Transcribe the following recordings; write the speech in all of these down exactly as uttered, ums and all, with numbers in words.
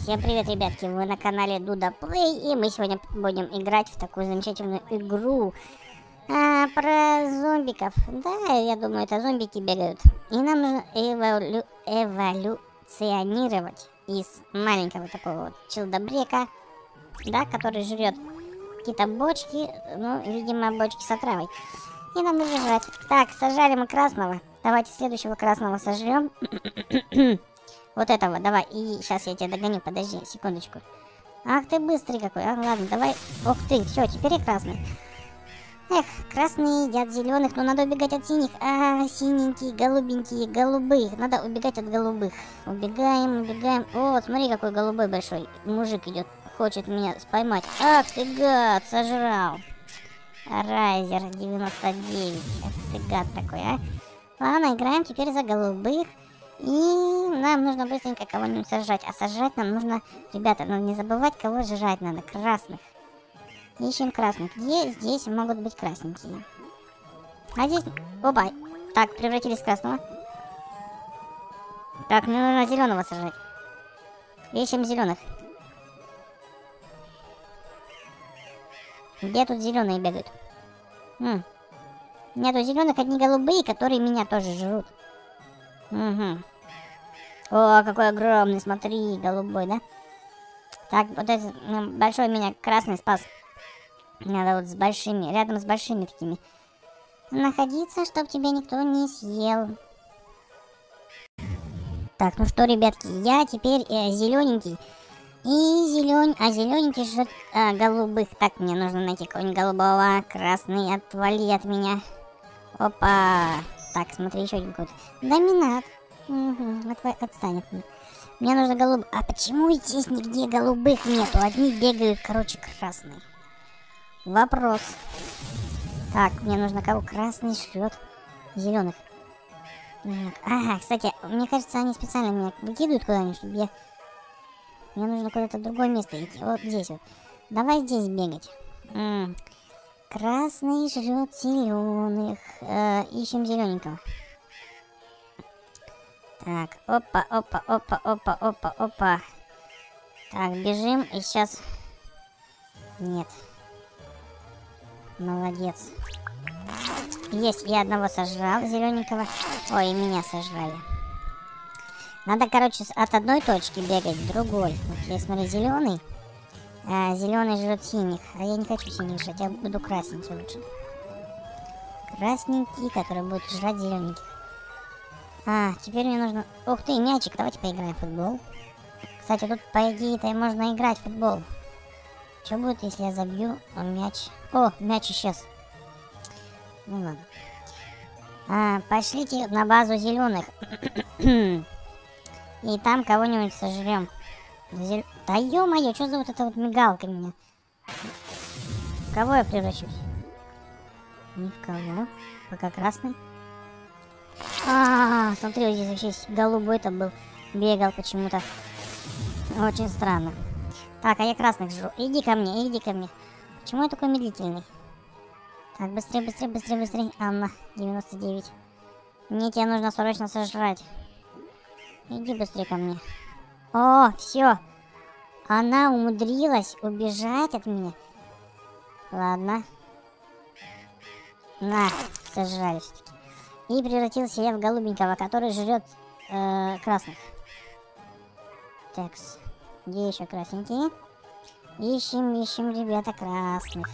Всем привет, ребятки, вы на канале Дуда Плей, и мы сегодня будем играть в такую замечательную игру а, про зомбиков. Да, я думаю, это зомбики бегают. И нам нужно эволю... эволюционировать из маленького такого вот челдобрека, да, который жрет какие-то бочки, ну, видимо, бочки с отравой. И нам нужно жрать. Так, сажали мы красного. Давайте следующего красного сожрем. Вот этого, давай. И сейчас я тебя догоню, подожди, секундочку. Ах ты быстрый какой. А, ладно, давай. Ух ты, все, теперь я красный. Эх, красные едят зеленых, но надо убегать от синих. А, синенькие, голубенькие, голубых. Надо убегать от голубых. Убегаем, убегаем. О, смотри, какой голубой большой мужик идет. Хочет меня споймать. Ах ты гад, сожрал. Райзер девяносто девять. Ах ты гад такой, а. Ладно, играем теперь за голубых. И нам нужно быстренько кого-нибудь сажать. А сажать нам нужно, ребята, ну не забывать, кого жрать надо. Красных. Ищем красных. Где здесь могут быть красненькие? А здесь... Опа! Так, превратились в красного. Так, мне нужно зеленого сажать. Ищем зеленых. Где тут зеленые бегают? М. Нету зеленых, одни голубые, которые меня тоже жрут. Угу. О, какой огромный, смотри, голубой, да? Так, вот этот большой меня красный спас. Надо вот с большими, рядом с большими такими находиться, чтобы тебя никто не съел. Так, ну что, ребятки, я теперь э, зелененький. И зелень, а зелененький жрет э, голубых. Так, мне нужно найти кого-нибудь голубого. Красный, отвали от меня. Опа. Так, смотри, еще один какой-то. Доминат. Угу, от, отстань от меня. Мне нужно голубых. А почему здесь нигде голубых нету? Одни бегают, короче, красные. Вопрос. Так, мне нужно кого? Красный жрет зеленых. Ага, кстати, мне кажется, они специально меня выкидывают куда-нибудь, чтобы я... Мне нужно куда-то в другое место идти. Вот здесь вот. Давай здесь бегать. М -м. Красный жрет зеленых. Э, ищем зелененького. Так, опа, опа, опа, опа, опа, опа. Так, бежим и сейчас... Нет. Молодец. Есть, я одного сожрал зелененького. Ой, и меня сожрали. Надо, короче, от одной точки бегать к другой. Вот я смотрю, зеленый. А, зеленый жрет синих. А я не хочу синих жрать, я буду красненький лучше. Красненький, который будет жрать зелененьких. А, теперь мне нужно... Ух ты, мячик, давайте поиграем в футбол. Кстати, тут, по идее-то, можно играть в футбол. Что будет, если я забью мяч? О, мяч исчез. Ну ладно. А, пошлите на базу зеленых. И там кого-нибудь сожрем. Зел... Да ё-моё, что за вот эта вот мигалка меня? В кого я превращусь? Ни в кого. Пока красный. А, -а, -а смотри, вот здесь вообще голубой-то был. Бегал почему-то. Очень странно. Так, а я красных жру. Иди ко мне, иди ко мне. Почему я такой медлительный? Так, быстрее, быстрее, быстрее, быстрее. Анна, девяносто девять. Мне тебя нужно срочно сожрать. Иди быстрее ко мне. О, все. Она умудрилась убежать от меня. Ладно. На, сожрали все-таки. И превратился я в голубенького, который жрет э, красных. Такс. Где еще красненькие? Ищем, ищем, ребята, красных.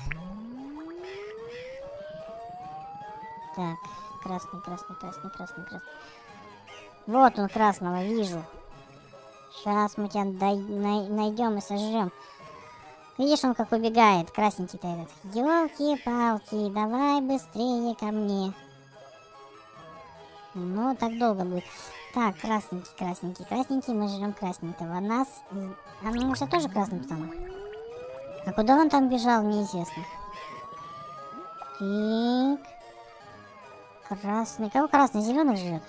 Так, красный, красный, красный, красный, красный. Вот он, красного, вижу. Сейчас мы тебя найдем и сожрем. Видишь, он как убегает, красненький-то этот. Ёлки-палки, давай быстрее ко мне. Ну, так долго будет. Так, красненький, красненький, красненький, мы жрем красненького. Нас... А ну, может, я тоже красным стану? А куда он там бежал, неизвестно. Так. Красный. Кого красный? Зеленых жрет?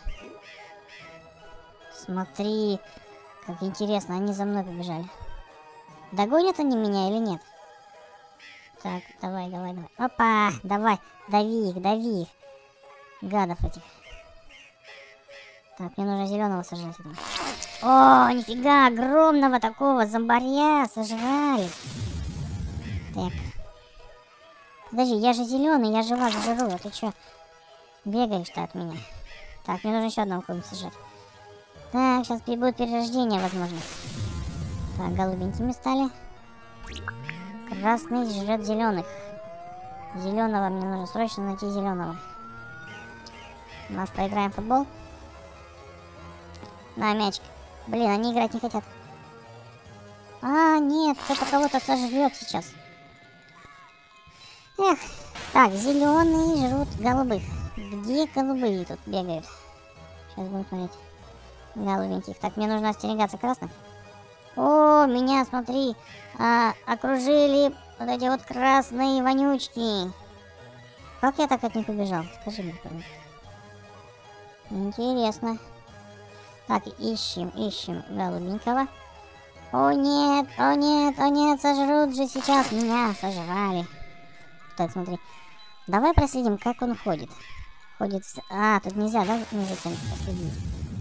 Смотри, как интересно, они за мной побежали. Догонят они меня или нет? Так, давай, давай, давай. Опа, давай, дави их, дави их. Гадов этих. Так, мне нужно зеленого сажать. О, нифига, огромного такого зомбаря сожрали. Так. Подожди, я же зеленый, я же вас жру. А ты чё? Бегаешь-то от меня. Так, мне нужно еще одного кого-нибудь сожрать. Так, сейчас будет перерождение, возможно. Так, голубенькими стали. Красный жрет зеленых. Зеленого мне нужно срочно найти зеленого. У нас поиграем в футбол. На, мячик. Блин, они играть не хотят. А, нет, кто-то кого-то сожрет сейчас. Эх. Так, зеленые жрут голубых. Где голубые тут бегают? Сейчас будем смотреть. Голубеньких. Так, мне нужно остерегаться красных. О, меня, смотри, а, окружили вот эти вот красные вонючки. Как я так от них убежал? Скажи мне, пожалуйста. Интересно. Так, ищем, ищем голубенького. О нет, о нет, о нет, сожрут же сейчас меня, сожрали. Так, смотри. Давай проследим, как он ходит. Ходит с... А, тут нельзя, да, не затем проследить.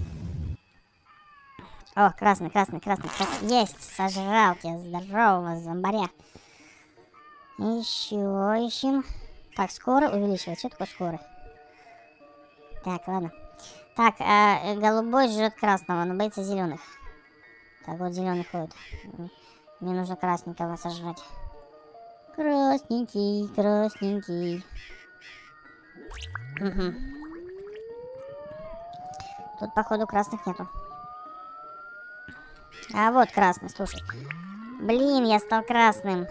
О, красный, красный, красный, красный. Есть, сожрал тебя, здорового зомбаря. Еще ищем. Так, скоро увеличивать. Что такое скоро? Так, ладно. Так, а, голубой жрет красного, но боится зеленых. Так, вот зеленый ходит. Мне нужно красненького сожрать. Красненький, красненький. Угу. Тут, походу, красных нету. А вот красный, слушай. Блин, я стал красным.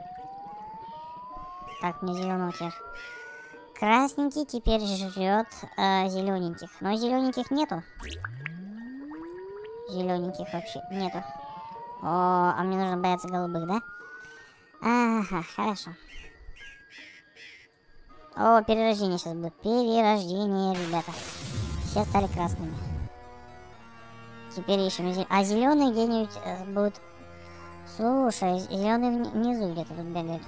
Так, мне зеленого теперь. Красненький теперь жрет э, зелененьких. Но зелененьких нету. Зелененьких вообще нету. О, а мне нужно бояться голубых, да? Ага, хорошо. О, перерождение сейчас будет. Перерождение, ребята. Все стали красными. Теперь ищем зеленый. А зеленый где-нибудь э, будет... Слушай, зеленый внизу где-то тут бегает.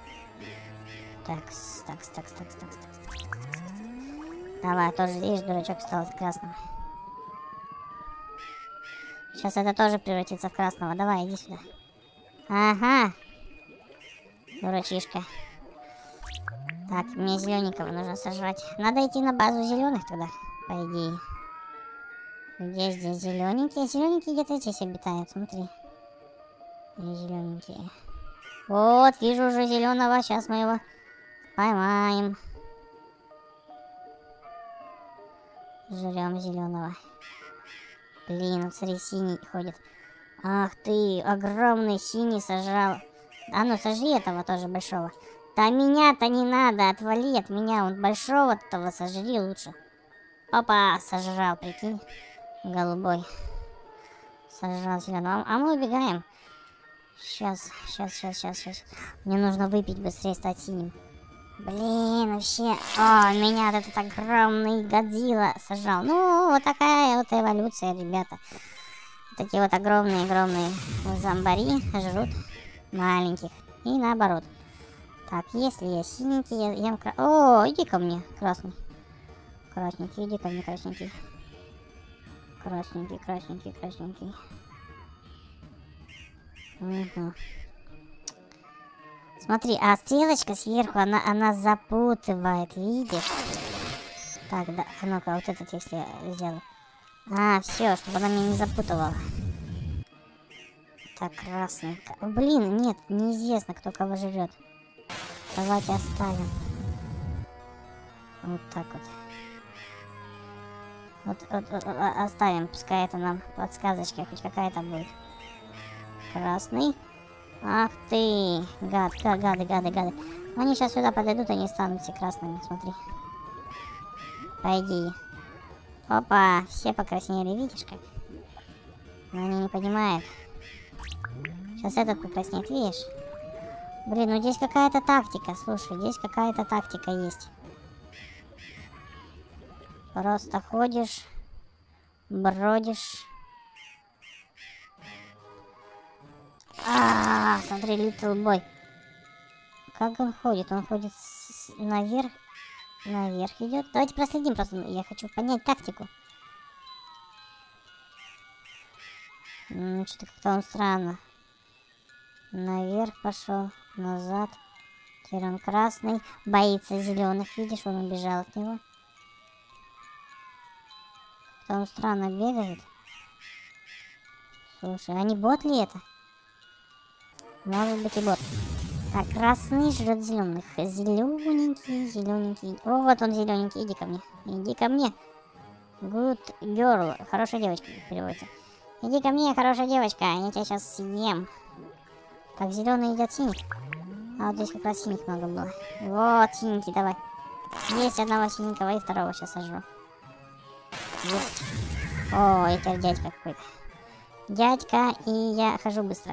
Такс, такс, такс, такс, такс, такс, такс, такс. Давай, тоже, видишь, дурачок стал красным. Сейчас это тоже превратится в красного. Давай, иди сюда. Ага. Дурачишка. Так, мне зелененького нужно сожрать. Надо идти на базу зеленых тогда, по идее. Где здесь зелененькие? Зелененькие где-то здесь обитают, смотри. Зелененькие. Вот, вижу уже зеленого. Сейчас мы его поймаем. Жрем зеленого. Блин, вот смотри, синий ходит. Ах ты, огромный синий сожрал. А ну, сожри этого тоже большого. Да меня-то не надо, отвали от меня. Он большого-то сожри лучше. Опа, сожрал, прикинь. Голубой. Сожрал зеленого. А мы убегаем. Сейчас, сейчас, сейчас, сейчас, сейчас. Мне нужно выпить быстрее, стать синим. Блин, вообще. О, меня этот огромный Годзилла сожрал. Ну, вот такая вот эволюция, ребята. Такие вот огромные-огромные зомбари жрут маленьких. И наоборот. Так, если я синенький, я ем кра... О, иди ко мне, красный. Красненький, иди ко мне, красненький. Красненький, красненький, красненький. Угу. Смотри, а стрелочка сверху, она, она запутывает, видишь? Так, да, а ну-ка, вот этот если я сделаю. А, все, чтобы она меня не запутывала. Так, красненько. Блин, нет, неизвестно, кто кого жрет. Давайте оставим. Вот так вот. Вот, вот, вот, оставим, пускай это нам подсказочка хоть какая-то будет. Красный. Ах ты, гад, гад, гады, гады, гады. Они сейчас сюда подойдут, они станут все красными, смотри. По идее. Опа, все покраснели, видишь как? Но они не понимают. Сейчас этот покраснеет, видишь? Блин, ну здесь какая-то тактика, слушай, здесь какая-то тактика есть. Просто ходишь, бродишь. А, -а, -а смотри, Little Boy. Как он ходит? Он ходит с наверх. Наверх идет. Давайте проследим, просто я хочу понять тактику. Ну, что-то как-то он странно. Наверх пошел, назад. Теперь он красный. Боится зеленых. Видишь, он убежал от него. Он странно бегает. Слушай, а не бот ли это? Может быть и бот. Так, красный жрет зеленых. Зелененький, зелененький. О, вот он зелененький. Иди ко мне. Иди ко мне. Good girl. Хорошая девочка переводится. Иди ко мне, хорошая девочка. Я тебя сейчас съем. Так, зеленый едят синих. А вот здесь как раз синих много было. Вот, синенький, давай. Есть одного синенького и второго сейчас сожру. Есть. О, это дядька какой-то. Дядька, и я хожу быстро.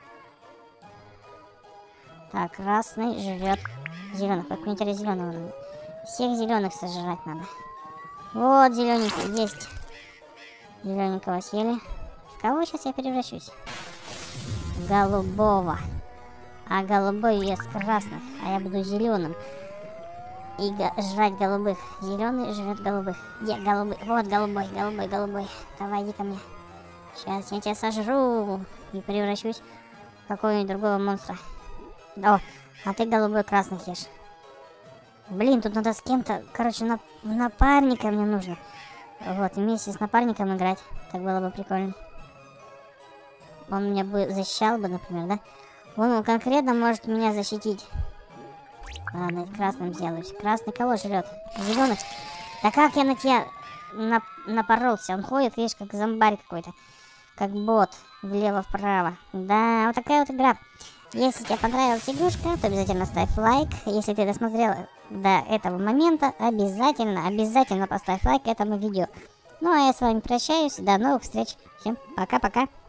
Так, красный жрет зеленых. Как мне зеленого надо. Всех зеленых сожрать надо. Вот зелененький есть. Зелененького съели. В кого сейчас я превращусь? В голубого. А голубой ест красных. А я буду зеленым. И го жрать голубых. Зеленый жрет голубых. Где голубой? Вот голубой, голубой, голубой. Давай, иди ко мне. Сейчас я тебя сожру. И превращусь в какого-нибудь другого монстра. О, а ты голубой красных ешь. Блин, тут надо с кем-то, короче, на, напарника мне нужно. Вот, вместе с напарником играть. Так было бы прикольно. Он меня бы защищал бы, например, да? Он конкретно может меня защитить. Ладно, красным сделаюсь. Красный кого жрет? Зеленых. Да как я на тебя нап напоролся? Он ходит, видишь, как зомбарь какой-то. Как бот. Влево-вправо. Да, вот такая вот игра. Если тебе понравилась игрушка, то обязательно ставь лайк. Если ты досмотрел до этого момента, обязательно, обязательно поставь лайк этому видео. Ну а я с вами прощаюсь. До новых встреч. Всем пока-пока.